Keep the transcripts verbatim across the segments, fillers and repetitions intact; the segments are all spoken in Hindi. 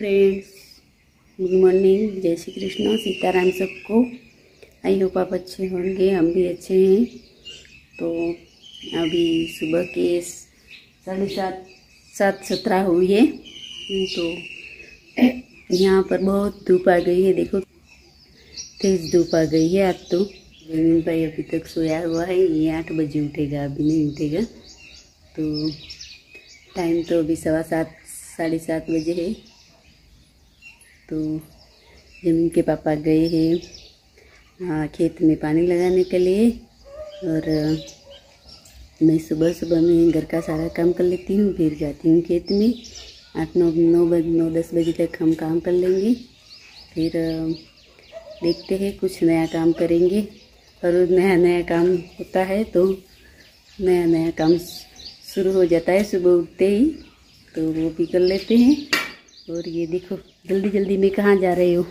फ्रेंड्स, गुड मॉर्निंग, जय श्री कृष्ण, सीताराम सबको। आई होप आप अच्छे होंगे, हम भी अच्छे हैं। तो अभी सुबह के साढ़े सात सात सत्रह हुई है। तो यहाँ पर बहुत धूप आ गई है, देखो तेज धूप आ गई है आज। तो जमीन भाई अभी तक सोया हुआ है, ये आठ बजे उठेगा, अभी नहीं उठेगा। तो टाइम तो अभी सवा सात साढ़े सात बजे है। तो जमीन के पापा गए हैं खेत में पानी लगाने के लिए, और मैं सुबह सुबह में घर का सारा काम कर लेती हूँ, फिर जाती हूँ खेत में। आठ नौ नौ बजे नौ दस बजे तक हम काम कर लेंगे, फिर देखते हैं कुछ नया काम करेंगे। और नया नया काम होता है तो नया नया काम शुरू हो जाता है सुबह उठते ही, तो वो भी कर लेते हैं। और ये देखो जल्दी जल्दी में कहाँ जा रहे हो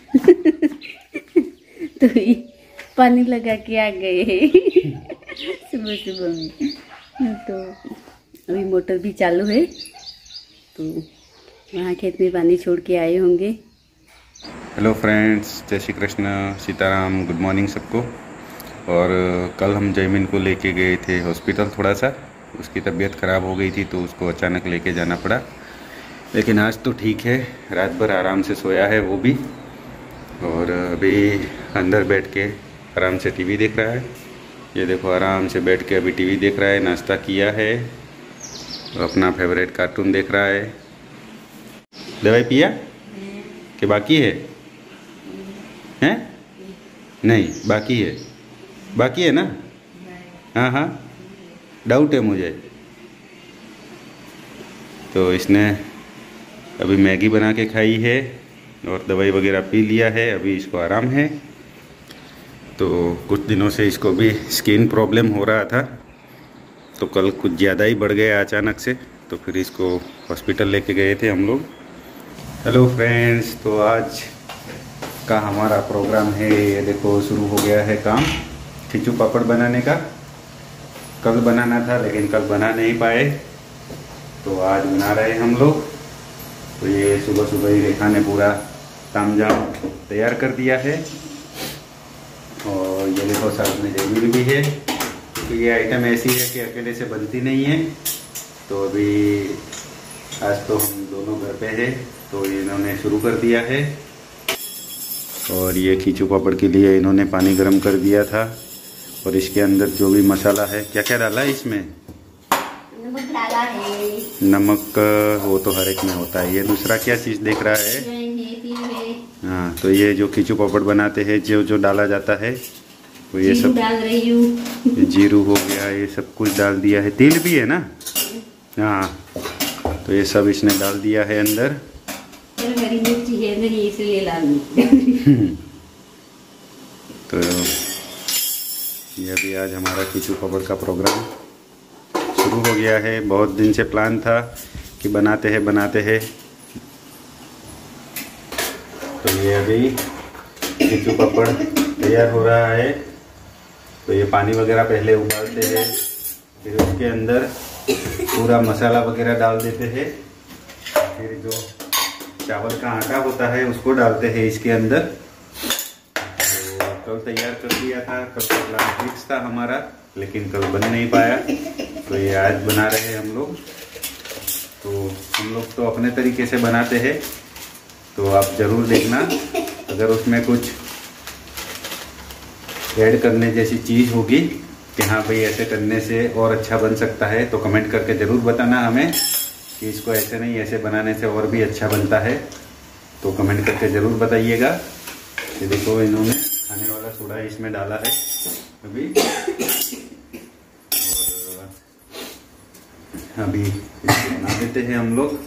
तो ये पानी लगा के आ गए हैं सुबह सुबह में। तो अभी मोटर भी चालू है, तो वहाँ खेत में पानी छोड़ के आए होंगे। हेलो फ्रेंड्स, जय श्री कृष्ण, सीताराम, गुड मॉर्निंग सबको। और कल हम जयमीन को लेके गए थे हॉस्पिटल, थोड़ा सा उसकी तबीयत ख़राब हो गई थी तो उसको अचानक लेके जाना पड़ा। लेकिन आज तो ठीक है, रात भर आराम से सोया है वो भी, और अभी अंदर बैठ के आराम से टीवी देख रहा है। ये देखो आराम से बैठ के अभी टीवी देख रहा है, नाश्ता किया है, अपना फेवरेट कार्टून देख रहा है। दवाई पिया कि बाकी है? हैं? नहीं, बाकी है, बाकी है ना? हाँ हाँ, डाउट है मुझे। तो इसने अभी मैगी बना के खाई है और दवाई वगैरह पी लिया है, अभी इसको आराम है। तो कुछ दिनों से इसको भी स्किन प्रॉब्लम हो रहा था, तो कल कुछ ज़्यादा ही बढ़ गया अचानक से, तो फिर इसको हॉस्पिटल लेके गए थे हम लोग। हेलो फ्रेंड्स, तो आज का हमारा प्रोग्राम है, ये देखो शुरू हो गया है काम खिचू पापड़ बनाने का। कल बनाना था लेकिन कल बना नहीं पाए, तो आज बना रहे हैं हम लोग। तो ये सुबह सुबह ही रेखा ने पूरा तामझाम तैयार कर दिया है। और ये देखो साथ में जमीन भी है, क्योंकि ये आइटम ऐसी है कि अकेले से बनती नहीं है। तो अभी आज तो हम दोनों घर पे हैं, तो इन्होंने शुरू कर दिया है। और ये खींचू पापड़ के लिए इन्होंने पानी गर्म कर दिया था, और इसके अंदर जो भी मसाला है, क्या क्या डाला है इसमें? नमक डाला है। नमक वो तो हर एक में होता है। ये दूसरा क्या चीज़ देख रहा है? हाँ, तो ये जो खींचू पापड़ बनाते हैं जो जो डाला जाता है वो ये सब डाल रही हूँ। जीरू हो गया, ये सब कुछ डाल दिया है। तिल भी है ना? हाँ, तो ये सब इसने डाल दिया है अंदर। हरी मिर्ची है नहीं, इसलिए लाल मिर्ची। तो ये भी आज हमारा खींचू पापड़ का प्रोग्राम शुरू हो गया है। बहुत दिन से प्लान था कि बनाते हैं बनाते हैं। तो ये अभी खींचू पापड़ तैयार हो रहा है। तो ये पानी वगैरह पहले उबालते हैं, फिर उसके अंदर पूरा मसाला वगैरह डाल देते हैं, फिर जो चावल का आटा होता है उसको डालते हैं इसके अंदर। तो कल तैयार कर दिया था, कल का प्लान फिक्स था हमारा, लेकिन कल बन नहीं पाया, तो ये आज बना रहे हैं हम लोग। तो हम लोग तो अपने तरीके से बनाते हैं, तो आप ज़रूर देखना। अगर उसमें कुछ ऐड करने जैसी चीज़ होगी कि हाँ भाई ऐसे करने से और अच्छा बन सकता है, तो कमेंट करके ज़रूर बताना हमें कि इसको ऐसे नहीं ऐसे बनाने से और भी अच्छा बनता है। तो कमेंट करके ज़रूर बताइएगा। ये देखो इन्होंने खाने वाला सोडा इसमें डाला है अभी, और अभी इसको बना देते हैं हम लोग।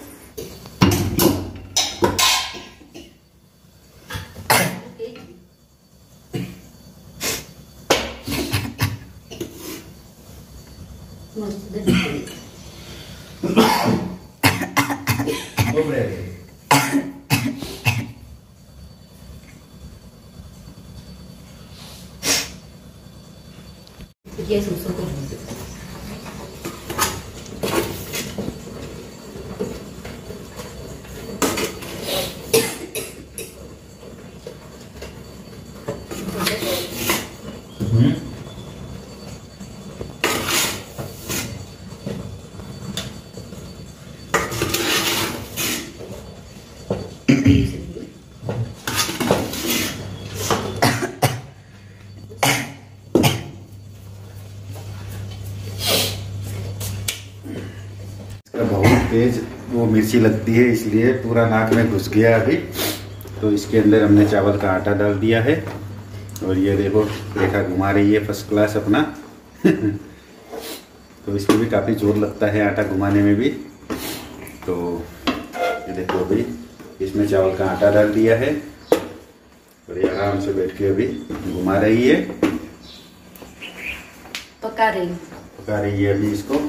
ये सूसो को बहुत तेज वो मिर्ची लगती है, इसलिए पूरा नाक में घुस गया अभी। तो इसके अंदर हमने चावल का आटा डाल दिया है और ये देखो रेखा घुमा रही है फर्स्ट क्लास अपना। तो इसमें भी काफ़ी जोर लगता है आटा घुमाने में भी। तो ये देखो अभी इसमें चावल का आटा डाल दिया है और ये आराम से बैठ के अभी घुमा रही है, पका रही पका रही है अभी इसको।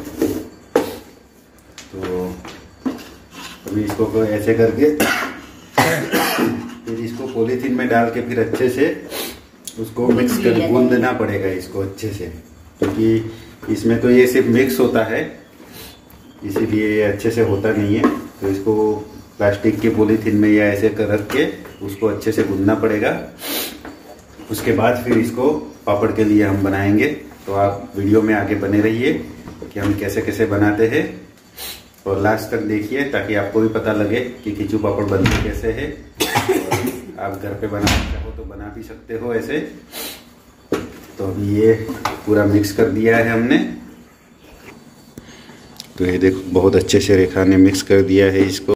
तो अभी इसको ऐसे करके फिर इसको पॉलीथीन में डाल के फिर अच्छे से उसको मिक्स कर गूंदना पड़ेगा इसको अच्छे से, क्योंकि इसमें तो ये सिर्फ मिक्स होता है इसीलिए ये अच्छे से होता नहीं है। तो इसको प्लास्टिक के पॉलीथीन में या ऐसे कर रख के उसको अच्छे से गूंदना पड़ेगा। उसके बाद फिर इसको पापड़ के लिए हम बनाएंगे। तो आप वीडियो में आगे बने रहिए कि हम कैसे कैसे बनाते हैं और लास्ट तक देखिए ताकि आपको भी पता लगे कि खिचू पापड़ बनते कैसे है। और आप घर पे बनाना चाहो तो बना भी सकते हो ऐसे। तो अभी ये पूरा मिक्स कर दिया है हमने। तो ये देखो बहुत अच्छे से रेखा ने मिक्स कर दिया है इसको।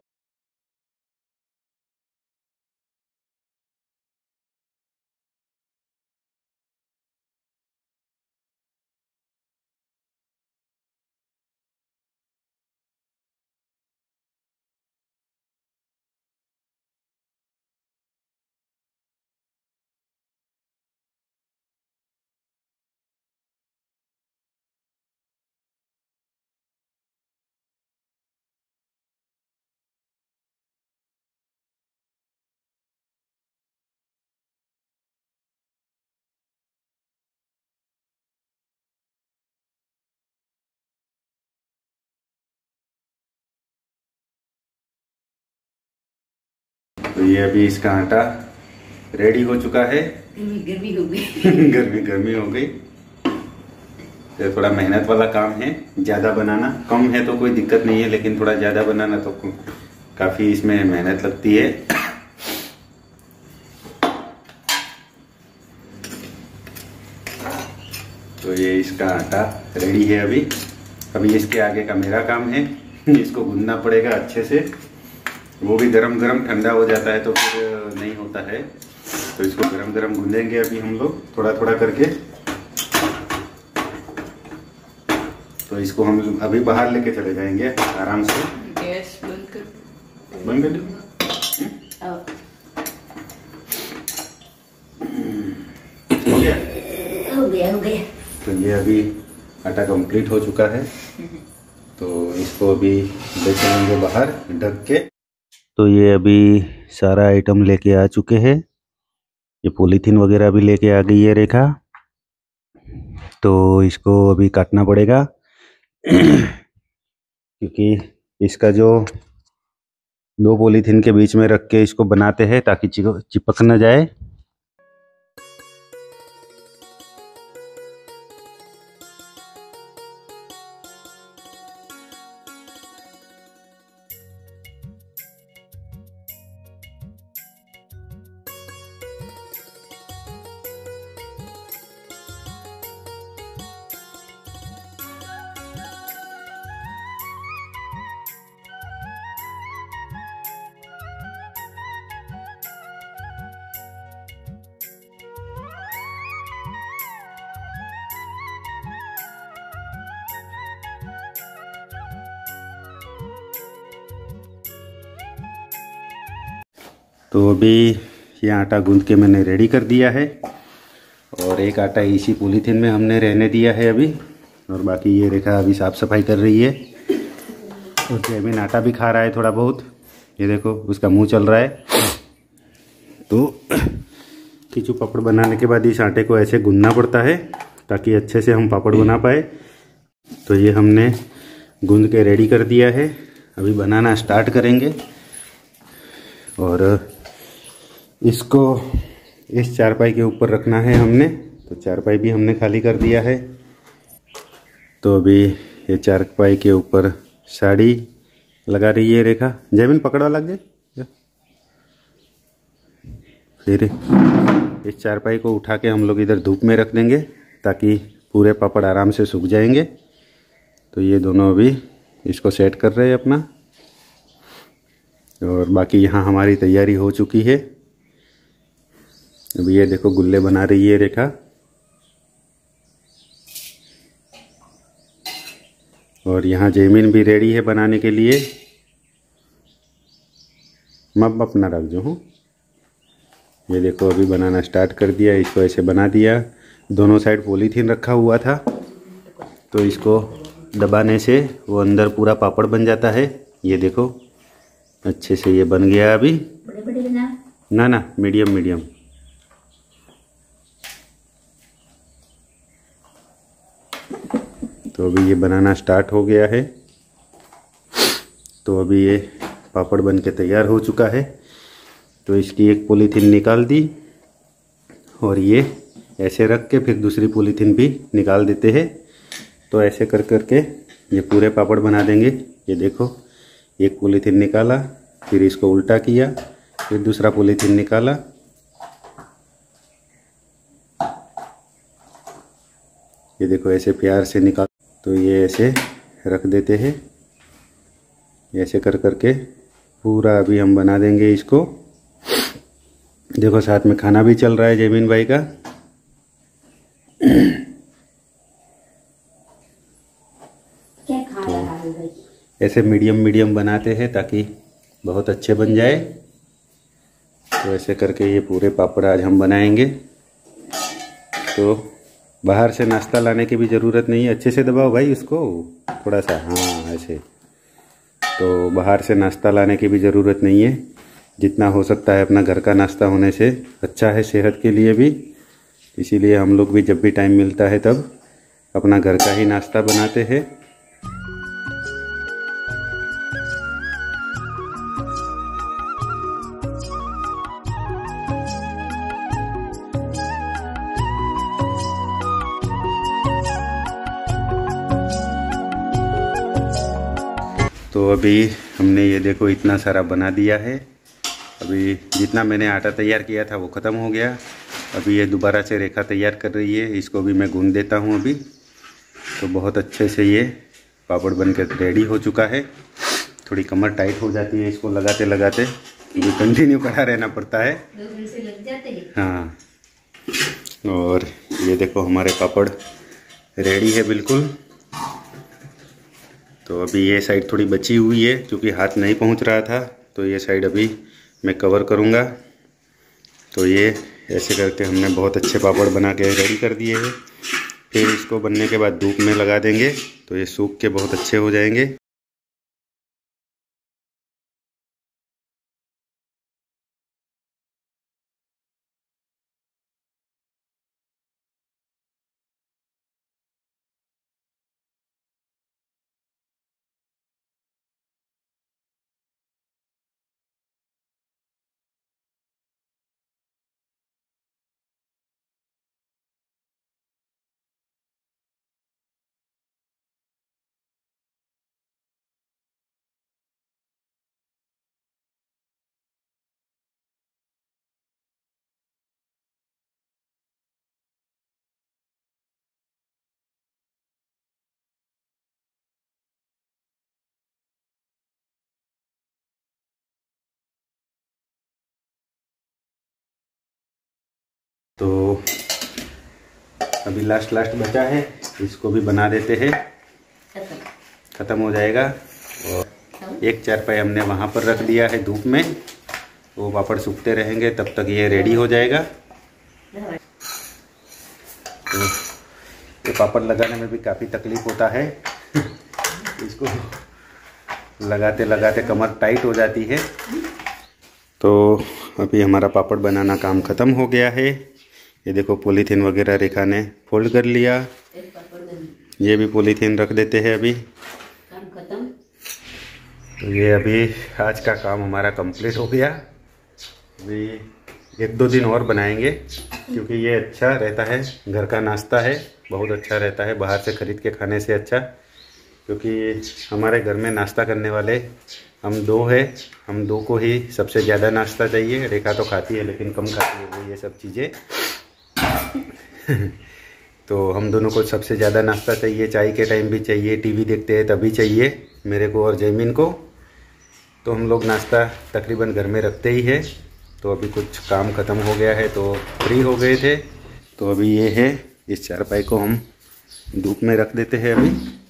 तो ये अभी इसका आटा रेडी हो चुका है। गर्मी गर्मी हो गई गर्मी गर्मी हो गई। तो थोड़ा मेहनत वाला काम है, ज़्यादा बनाना। कम है तो कोई दिक्कत नहीं है, लेकिन थोड़ा ज़्यादा बनाना तो काफ़ी इसमें मेहनत लगती है। तो ये इसका आटा रेडी है अभी। अभी इसके आगे का मेरा काम है, इसको गूंदना पड़ेगा अच्छे से। वो भी गरम गरम, ठंडा हो जाता है तो फिर नहीं होता है। तो इसको गरम गरम गूंदेंगे अभी हम लोग थोड़ा थोड़ा करके। तो इसको हम अभी बाहर लेके चले जाएंगे आराम से। गैस बंद कर बंद कर दो। हो गया हो गया हो गया। तो ये अभी आटा कंप्लीट हो चुका है। तो इसको अभी ले चलेंगे बाहर ढक के। तो ये अभी सारा आइटम लेके आ चुके हैं। ये पॉलीथीन वगैरह भी लेके आ गई है रेखा। तो इसको अभी काटना पड़ेगा क्योंकि इसका जो दो पॉलीथीन के बीच में रख के इसको बनाते हैं ताकि चिपक न जाए। तो अभी ये आटा गूंद के मैंने रेडी कर दिया है और एक आटा इसी पॉलीथीन में हमने रहने दिया है अभी। और बाकी ये रेखा अभी साफ़ सफाई कर रही है और जैमिन आटा भी खा रहा है थोड़ा बहुत। ये देखो उसका मुंह चल रहा है। तो खिचू पापड़ बनाने के बाद इस आटे को ऐसे गूंदना पड़ता है ताकि अच्छे से हम पापड़ बना पाए। तो ये हमने गूंद के रेडी कर दिया है। अभी बनाना स्टार्ट करेंगे और इसको इस चारपाई के ऊपर रखना है हमने तो चारपाई भी हमने खाली कर दिया है। तो अभी ये चारपाई के ऊपर साड़ी लगा रही है रेखा। जैमिन पकड़वा लग जाए। फिर इस चारपाई को उठा के हम लोग इधर धूप में रख देंगे ताकि पूरे पापड़ आराम से सूख जाएंगे। तो ये दोनों अभी इसको सेट कर रहे हैं अपना, और बाकी यहाँ हमारी तैयारी हो चुकी है। अभी ये देखो गुल्ले बना रही है रेखा, और यहाँ जैमिन भी रेडी है बनाने के लिए। मप अपना रख जो हूँ। ये देखो अभी बनाना स्टार्ट कर दिया। इसको ऐसे बना दिया। दोनों साइड पॉलीथीन रखा हुआ था, तो इसको दबाने से वो अंदर पूरा पापड़ बन जाता है। ये देखो अच्छे से ये बन गया। अभी बड़े बड़े बना ना ना मीडियम मीडियम। तो अभी ये बनाना स्टार्ट हो गया है। तो अभी ये पापड़ बन के तैयार हो चुका है। तो इसकी एक पॉलीथीन निकाल दी, और ये ऐसे रख के फिर दूसरी पॉलीथीन भी निकाल देते हैं। तो ऐसे कर कर के ये पूरे पापड़ बना देंगे। ये देखो एक पॉलीथीन निकाला, फिर इसको उल्टा किया, फिर दूसरा पॉलीथीन निकाला, ये देखो ऐसे प्यार से निकाल। तो ये ऐसे रख देते हैं। ऐसे कर कर के पूरा अभी हम बना देंगे इसको। देखो साथ में खाना भी चल रहा है जैमिन भाई का। क्या खा रहा है भाई? ऐसे मीडियम मीडियम बनाते हैं ताकि बहुत अच्छे बन जाए। तो ऐसे करके ये पूरे पापड़ आज हम बनाएंगे। तो बाहर से नाश्ता लाने की भी ज़रूरत नहीं है। अच्छे से दबाओ भाई उसको थोड़ा सा, हाँ ऐसे। तो बाहर से नाश्ता लाने की भी ज़रूरत नहीं है। जितना हो सकता है अपना घर का नाश्ता होने से अच्छा है सेहत के लिए भी। इसीलिए हम लोग भी जब भी टाइम मिलता है तब अपना घर का ही नाश्ता बनाते हैं। तो अभी हमने ये देखो इतना सारा बना दिया है। अभी जितना मैंने आटा तैयार किया था वो ख़त्म हो गया। अभी ये दोबारा से रेखा तैयार कर रही है। इसको भी मैं गूंद देता हूँ अभी। तो बहुत अच्छे से ये पापड़ बनकर रेडी हो चुका है। थोड़ी कमर टाइट हो जाती है इसको लगाते लगाते, क्योंकि कंटिन्यू खड़ा रहना पड़ता है। दो दिन से लग जाते हैं। हाँ, और ये देखो हमारे पापड़ रेडी है बिल्कुल। तो अभी ये साइड थोड़ी बची हुई है क्योंकि हाथ नहीं पहुंच रहा था, तो ये साइड अभी मैं कवर करूंगा। तो ये ऐसे करके हमने बहुत अच्छे पापड़ बना के रेडी कर दिए हैं। फिर इसको बनने के बाद धूप में लगा देंगे तो ये सूख के बहुत अच्छे हो जाएंगे। तो अभी लास्ट लास्ट बचा है, इसको भी बना देते हैं, ख़त्म हो जाएगा। और एक चारपाई हमने वहाँ पर रख दिया है धूप में, वो पापड़ सूखते रहेंगे तब तक ये रेडी हो जाएगा। तो ये पापड़ लगाने में भी काफ़ी तकलीफ़ होता है इसको लगाते लगाते कमर टाइट हो जाती है। तो अभी हमारा पापड़ बनाना काम ख़त्म हो गया है। ये देखो पॉलीथीन वगैरह रेखा ने फोल्ड कर लिया। ये भी पॉलीथीन रख देते हैं अभी। काम खत्म। तो ये अभी आज का काम हमारा कंप्लीट हो गया। अभी एक दो दिन और बनाएंगे, क्योंकि ये अच्छा रहता है, घर का नाश्ता है, बहुत अच्छा रहता है बाहर से ख़रीद के खाने से अच्छा। क्योंकि हमारे घर में नाश्ता करने वाले हम दो हैं, हम दो को ही सबसे ज़्यादा नाश्ता चाहिए। रेखा तो खाती है लेकिन कम खाती है वो ये सब चीज़ें। तो हम दोनों को सबसे ज़्यादा नाश्ता चाहिए, चाय के टाइम भी चाहिए, टीवी देखते हैं तभी चाहिए मेरे को और जैमिन को। तो हम लोग नाश्ता तकरीबन घर में रखते ही है। तो अभी कुछ काम ख़त्म हो गया है तो फ्री हो गए थे, तो अभी ये है, इस चारपाई को हम धूप में रख देते हैं अभी।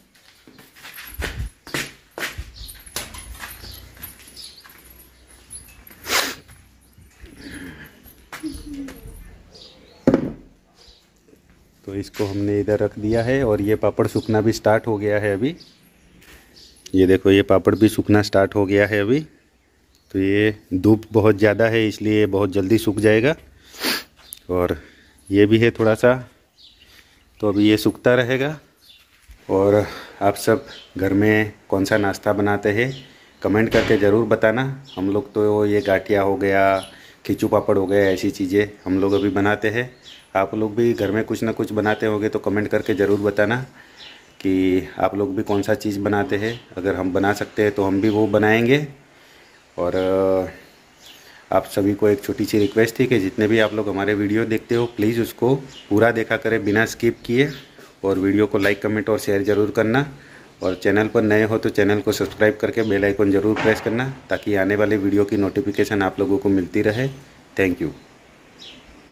तो इसको हमने इधर रख दिया है और ये पापड़ सूखना भी स्टार्ट हो गया है अभी। ये देखो ये पापड़ भी सूखना स्टार्ट हो गया है अभी। तो ये धूप बहुत ज़्यादा है इसलिए बहुत जल्दी सूख जाएगा। और ये भी है थोड़ा सा, तो अभी ये सूखता रहेगा। और आप सब घर में कौन सा नाश्ता बनाते हैं कमेंट करके ज़रूर बताना। हम लोग तो ये गाठिया हो गया, खिचू पापड़ हो गया, ऐसी चीज़ें हम लोग अभी बनाते हैं। आप लोग भी घर में कुछ ना कुछ बनाते होंगे तो कमेंट करके ज़रूर बताना कि आप लोग भी कौन सा चीज़ बनाते हैं। अगर हम बना सकते हैं तो हम भी वो बनाएंगे। और आप सभी को एक छोटी सी रिक्वेस्ट थी कि जितने भी आप लोग हमारे वीडियो देखते हो प्लीज़ उसको पूरा देखा करें बिना स्किप किए, और वीडियो को लाइक कमेंट और शेयर ज़रूर करना। और चैनल पर नए हो तो चैनल को सब्सक्राइब करके बेल आइकन ज़रूर प्रेस करना, ताकि आने वाले वीडियो की नोटिफिकेशन आप लोगों को मिलती रहे। Thank you.